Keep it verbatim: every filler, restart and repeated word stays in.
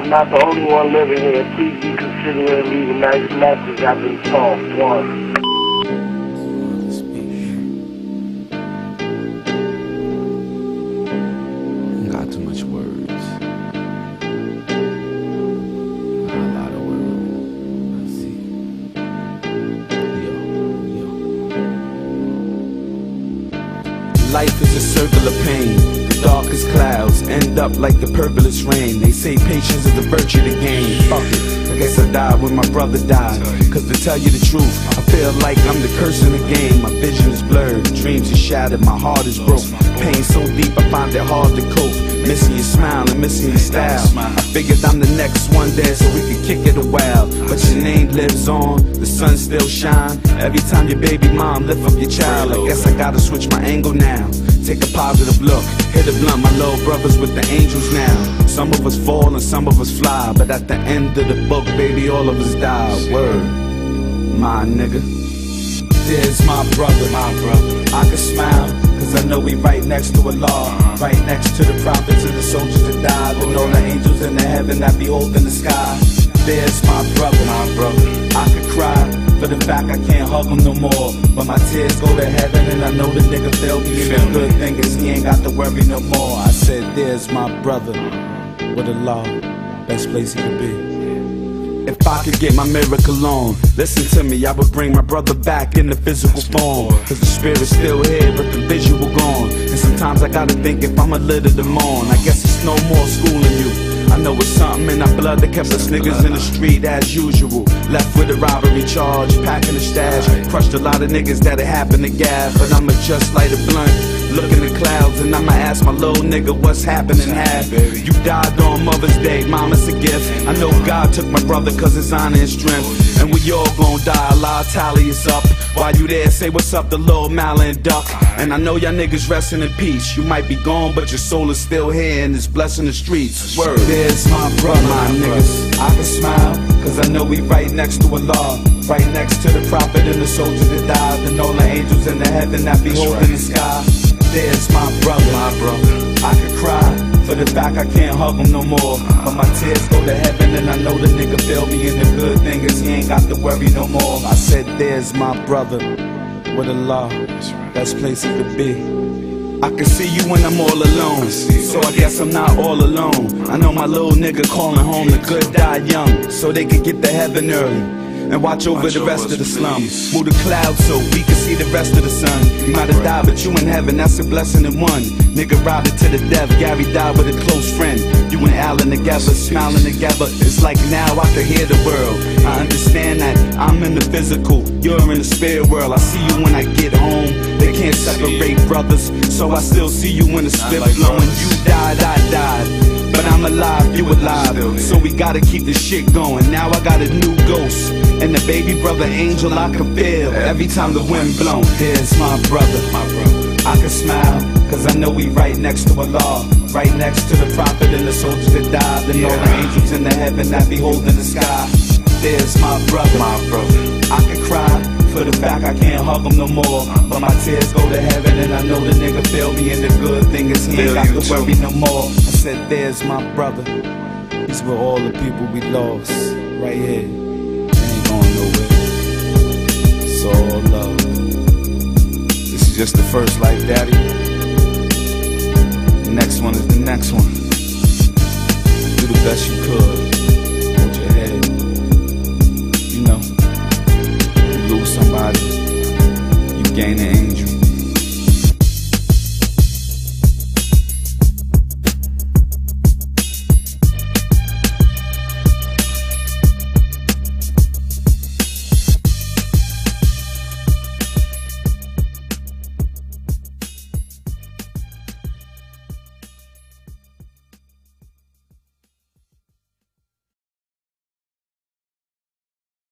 I'm not the only one living here. Please be considerate and leave a nice message. I've been soft. One. Got too much words. A lot of words. I see. Yo, yo. Life is a circle of pain. The darkest clouds end up like the purplest rain. They say patience is a virtue to gain. Fuck it. I guess I died when my brother died. Cause to tell you the truth, I feel like I'm the curse in the game. My vision is blurred, dreams are shattered, my heart is broke. Pain so deep I find it hard to cope. Missing your smile and missing your style. I figured I'm the next one there so we could kick it a while. But your name lives on, the sun still shine. Every time your baby mom lift up your child, I guess I gotta switch my angle now. Take a positive look, hit a blunt, my little brothers with the angels now. Some of us fall and some of us fly, but at the end of the book, baby, all of us die. Word, my nigga. There's my brother, my brother. I can smile, cause I know we right next to Allah. Right next to the prophets and the soldiers that died, and all the angels in the heaven that behold in the sky. There's my brother, my brother. I could cry for the fact I can't hug him no more, but my tears go to heaven and I know the nigga feel me. And the good thing is he ain't got to worry no more. I said there's my brother, with Allah, best place he could be. If I could get my miracle on, listen to me, I would bring my brother back in the physical form. Cause the spirit's still here, but the visual gone. And sometimes I gotta think if I'm a little to mourn. I guess it's no more schooling you. I know it's something in our blood that kept us niggas in the street as usual. Left with a robbery charge, packing the stash. Crushed a lot of niggas that it happened to gas. But I'ma just light a blunt, look in the clouds, and I'ma ask my little nigga what's happening. Half you died on Mother's Day, mama's a gift. I know God took my brother cause it's honor and strength. And we all gon' die, Allah tally us up. While you there, say what's up to Lil Mala and Duck. And I know y'all niggas resting in peace. You might be gone, but your soul is still here and it's blessing the streets. Word. There's my brother, my niggas. I can smile, cause I know we right next to Allah. Right next to the prophet and the soldiers that died, and all the angels in the heaven that behold in the sky. There's my brother, my brother. I could cry for the fact I can't hug him no more, but my tears go to heaven and I know the nigga feel me. And the good thing is he ain't got to worry no more. I said there's my brother, with Allah, best place he could be. I can see you when I'm all alone, so I guess I'm not all alone. I know my little nigga calling home the good die young, so they could get to heaven early and watch over the rest of the slums. Move the clouds so we can see the rest of the sun. You might have died, but you in heaven, that's a blessing in one. Nigga robbed it to the death, Gary died with a close friend. You and Alan together, smiling together. It's like now I can hear the world. I understand that I'm in the physical, you're in the spirit world. I see you when I get home, they can't separate brothers, so I still see you when the spit blowing. You died, I died, but I'm alive, you alive, so we gotta keep this shit going. Now I got a new ghost, and the baby brother angel I can feel every time the wind blown. There's my brother, my brother. I can smile, cause I know we right next to Allah. Right next to the prophet and the soldiers that died, and all the angels in the heaven that behold in the sky. There's my brother, my brother. I can cry for the fact I can't hug him no more, but my tears go to heaven and I know the nigga feel me. And the good thing is he ain't got to worry no more. I said there's my brother, he's with all the people we lost. Right here, ain't going nowhere. It's all love. This is just the first life, daddy. The next one is the next one. Do the best you could. Hold your head. You know, you lose somebody, you gain an angel.